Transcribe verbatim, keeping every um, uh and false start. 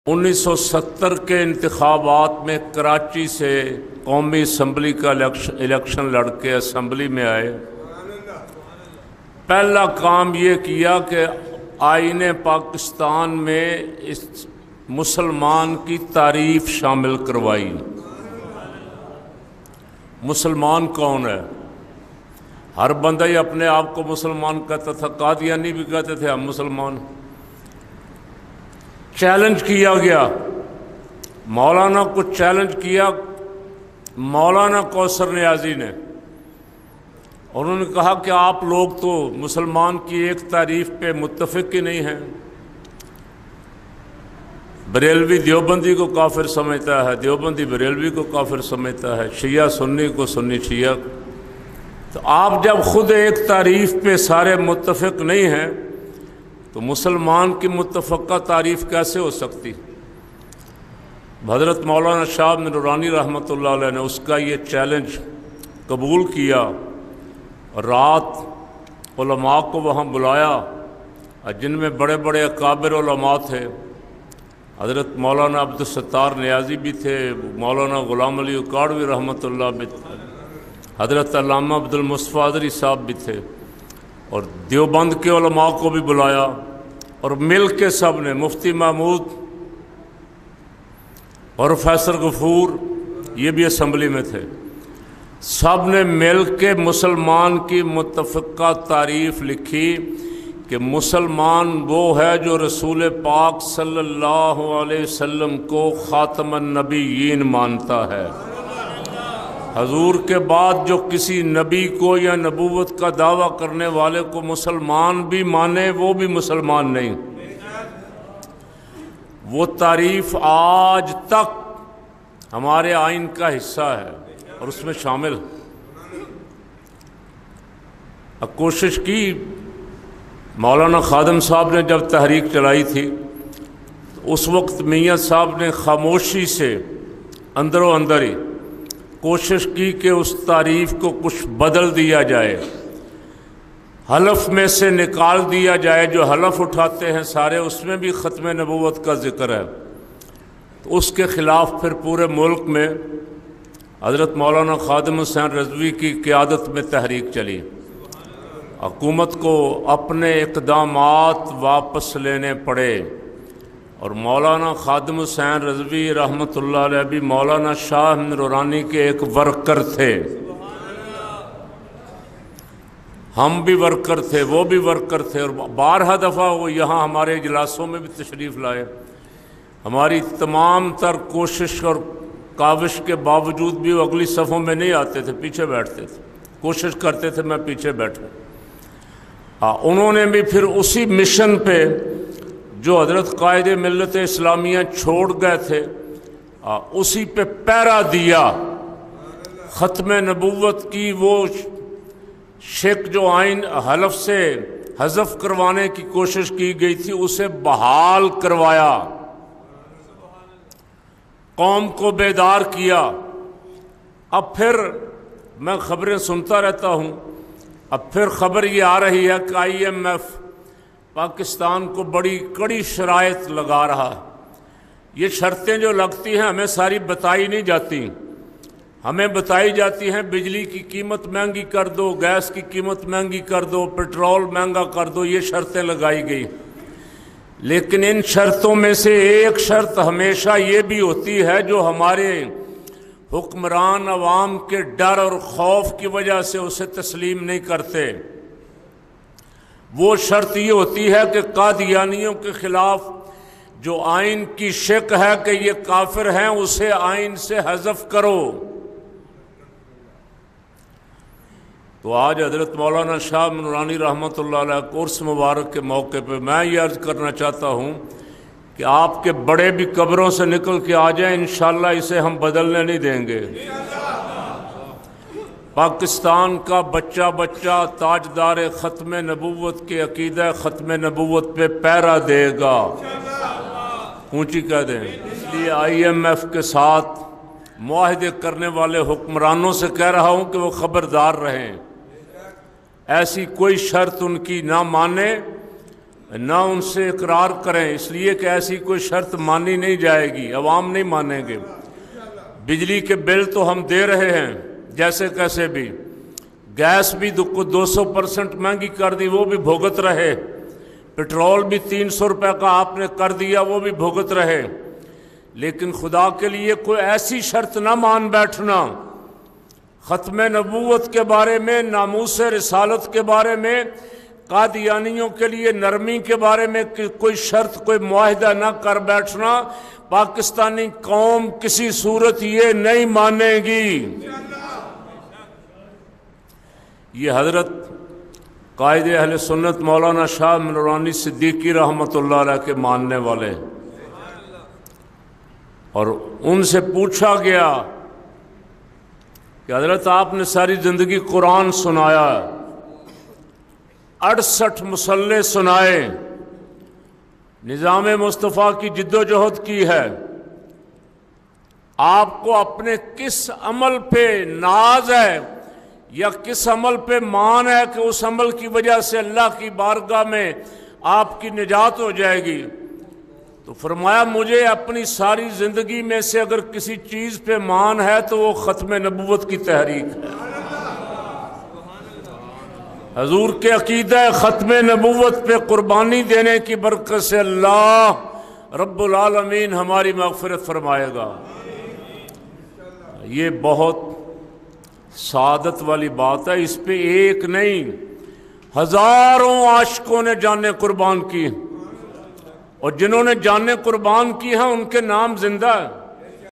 انیس سو ستر کے انتخابات میں کراچی سے قومی اسمبلی کا الیکشن لڑ کے اسمبلی میں آئے۔ پہلا کام یہ کیا کہ آئین پاکستان میں اس مسلمان کی تعریف شامل کروائی۔ مسلمان کون ہے؟ ہر بندہ ہی اپنے آپ کو مسلمان کہتا تھا، قادیانی بھی کہتے تھے ہم مسلمان۔ چیلنج کیا گیا، مولانا کو چیلنج کیا مولانا کوثر نیازی نے، اور انہوں نے کہا کہ آپ لوگ تو مسلمان کی ایک تعریف پہ متفق ہی نہیں ہیں۔ بریلوی دیوبندی کو کافر سمجھتا ہے، دیوبندی بریلوی کو کافر سمجھتا ہے، شیعہ سنی کو، سنی شیعہ۔ تو آپ جب خود ایک تعریف پہ سارے متفق نہیں ہیں تو مسلمان کی متفقہ تعریف کیسے ہو سکتی؟ حضرت مولانا شاہ نورانی رحمۃ اللہ علیہ نے اس کا یہ چیلنج قبول کیا، رات علماء کو وہاں بلایا، جن میں بڑے بڑے اکابر علماء تھے۔ حضرت مولانا عبدالستار نیازی بھی تھے، مولانا غلام علی اکاڑوی رحمۃ اللہ بھی تھے، حضرت علامہ عبدالمصطفیٰ ادری صاحب بھی تھے، اور دیوبند کے علماء کو بھی بلایا، اور مل کے سب نے، مفتی محمود اور پروفیسر غفور یہ بھی اسمبلی میں تھے، سب نے مل کے مسلمان کی متفقہ تعریف لکھی کہ مسلمان وہ ہے جو رسول پاک صلی اللہ علیہ وسلم کو خاتم النبیین مانتا ہے۔ حضور کے بعد جو کسی نبی کو یا نبوت کا دعویٰ کرنے والے کو مسلمان بھی مانے، وہ بھی مسلمان نہیں۔ وہ تعریف آج تک ہمارے آئین کا حصہ ہے اور اس میں شامل۔ اب کوشش کی، مولانا خادم صاحب نے جب تحریک چلائی تھی تو اس وقت میاں صاحب نے خاموشی سے اندر و اندر ہی کوشش کی کہ اس تعریف کو کچھ بدل دیا جائے، حلف میں سے نکال دیا جائے۔ جو حلف اٹھاتے ہیں سارے، اس میں بھی ختم نبوت کا ذکر ہے۔ تو اس کے خلاف پھر پورے ملک میں حضرت مولانا خادم حسین رضوی کی قیادت میں تحریک چلی۔ حکومت کو اپنے اقدامات واپس لینے پڑے، اور مولانا خادم حسین رضوی رحمۃ اللہ علیہ بھی مولانا شاہ نورانی کے ایک ورکر تھے۔ ہم بھی ورکر تھے، وہ بھی ورکر تھے، اور بارہا دفعہ وہ یہاں ہمارے اجلاسوں میں بھی تشریف لائے۔ ہماری تمام تر کوشش اور کاوش کے باوجود بھی وہ اگلی صفوں میں نہیں آتے تھے، پیچھے بیٹھتے تھے، کوشش کرتے تھے میں پیچھے بیٹھوں۔ ہاں، انہوں نے بھی پھر اسی مشن پہ جو حضرت قائد ملت اسلامیہ چھوڑ گئے تھے، اسی پہ پیرا دیا۔ ختم نبوت کی وہ شک جو آئین حلف سے حذف کروانے کی کوشش کی گئی تھی، اسے بحال کروایا، قوم کو بیدار کیا۔ اب پھر میں خبریں سنتا رہتا ہوں، اب پھر خبر یہ آ رہی ہے کہ آئی ایم ایف پاکستان کو بڑی کڑی شرائط لگا رہا ہے۔ یہ شرطیں جو لگتی ہیں ہمیں ساری بتائی نہیں جاتی۔ ہمیں بتائی جاتی ہیں بجلی کی قیمت مہنگی کر دو، گیس کی قیمت مہنگی کر دو، پیٹرول مہنگا کر دو، یہ شرطیں لگائی گئی۔ لیکن ان شرطوں میں سے ایک شرط ہمیشہ یہ بھی ہوتی ہے جو ہمارے حکمران عوام کے ڈر اور خوف کی وجہ سے اسے تسلیم نہیں کرتے۔ وہ شرط یہ ہوتی ہے کہ قادیانیوں کے خلاف جو آئین کی شک ہے کہ یہ کافر ہیں، اسے آئین سے حذف کرو۔ تو آج حضرت مولانا شاہ نورانی رحمۃ اللہ علیہ عرس مبارک کے موقع پہ میں یہ عرض کرنا چاہتا ہوں کہ آپ کے بڑے بھی قبروں سے نکل کے آ جائیں، انشاءاللہ اسے ہم بدلنے نہیں دیں گے۔ پاکستان کا بچہ بچہ تاجدار ختم نبوت کے عقیدہ ختم نبوت پہ پیرا دے گا۔ اونچی کہہ دیں۔ اس لیے آئی ایم ایف کے ساتھ معاہدے کرنے والے حکمرانوں سے کہہ رہا ہوں کہ وہ خبردار رہیں، ایسی کوئی شرط ان کی نہ مانے۔ نہ ان سے اقرار کریں، اس لیے کہ ایسی کوئی شرط مانی نہیں جائے گی، عوام نہیں مانیں گے۔ بجلی کے بل تو ہم دے رہے ہیں جیسے کیسے بھی، گیس بھی دو سو پرسنٹ مہنگی کر دی، وہ بھی بھگت رہے، پٹرول بھی تین سو روپے کا آپ نے کر دیا، وہ بھی بھگت رہے، لیکن خدا کے لیے کوئی ایسی شرط نہ مان بیٹھنا۔ ختم نبوت کے بارے میں، ناموس رسالت کے بارے میں، قادیانیوں کے لیے نرمی کے بارے میں کوئی شرط، کوئی معاہدہ نہ کر بیٹھنا۔ پاکستانی قوم کسی صورت یہ نہیں مانے گی۔ یہ حضرت قائد اہل سنت مولانا شاہ نورانی صدیقی رحمۃ اللہ علیہ کے ماننے والے، اور ان سے پوچھا گیا کہ حضرت آپ نے ساری زندگی قرآن سنایا، اڑسٹھ مصلے سنائے، نظام مصطفیٰ کی جد و جہد کی ہے، آپ کو اپنے کس عمل پہ ناز ہے یا کس عمل پہ مان ہے کہ اس عمل کی وجہ سے اللہ کی بارگاہ میں آپ کی نجات ہو جائے گی؟ تو فرمایا مجھے اپنی ساری زندگی میں سے اگر کسی چیز پہ مان ہے تو وہ ختم نبوت کی تحریک ہے۔ حضور کے عقیدہ ختم نبوت پہ قربانی دینے کی برکت سے اللہ رب العالمین ہماری مغفرت فرمائے گا۔ یہ بہت سعادت والی بات ہے، اس پہ ایک نہیں ہزاروں عاشقوں نے جانیں قربان کی، اور جنہوں نے جانیں قربان کی ہیں ان کے نام زندہ ہے۔